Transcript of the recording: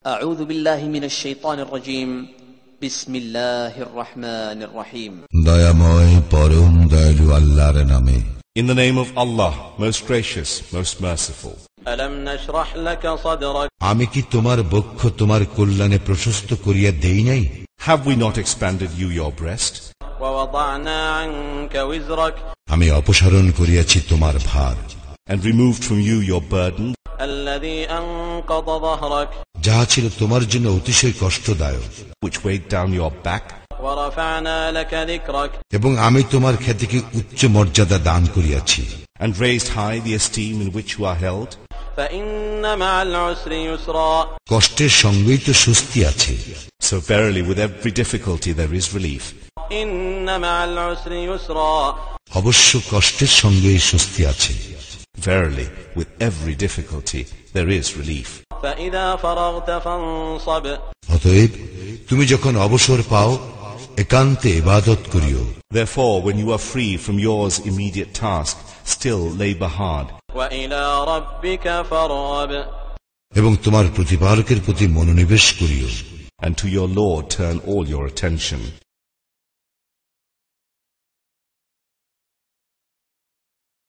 أعوذ بالله من الشيطان الرجيم بسم الله الرحمن الرحيم দয়াময় পরম দয়ালু আল্লাহর নামে In the name of Allah, most gracious, most merciful. ألم نشرح لك صدرك আমি কি তোমার বক্ষ তোমার কল্যাণে প্রশস্ত করিয়া দেই নাই? Have we not expanded you your breast? ووضعنا عنك وزرك আমি অপসারণ করিয়াছি তোমার ভার, And removed from you your burden, الذي أنقض ظهرك যাহা ছিল তোমার জন্য অতিশয় কষ্টদায়ক, which weighed down your back? ورفعنا لك ذكرك এবং আমি তোমার খ্যাতিকে উচ্চ মর্যাদা দান করিয়াছি, And raised high the esteem in which you are held? فإن مع العسر يسرا কষ্টের সঙ্গেই তো স্বস্তি আছে। So verily with every difficulty there is relief. إن مع العسر يسرا অবশ্য কষ্টের সঙ্গেই স্বস্তি আছে। Verily with every difficulty there is relief. فإذا فرغت فانصب অতএব তুমি যখন অবসর পাও একান্তে ইবাদত করিও, Therefore when you are free from yours immediate task, still labor hard. وإلى ربك فارغب এবং তোমার প্রতিপালকের প্রতি মনোনিবেশ করিও। And to your Lord turn all your attention.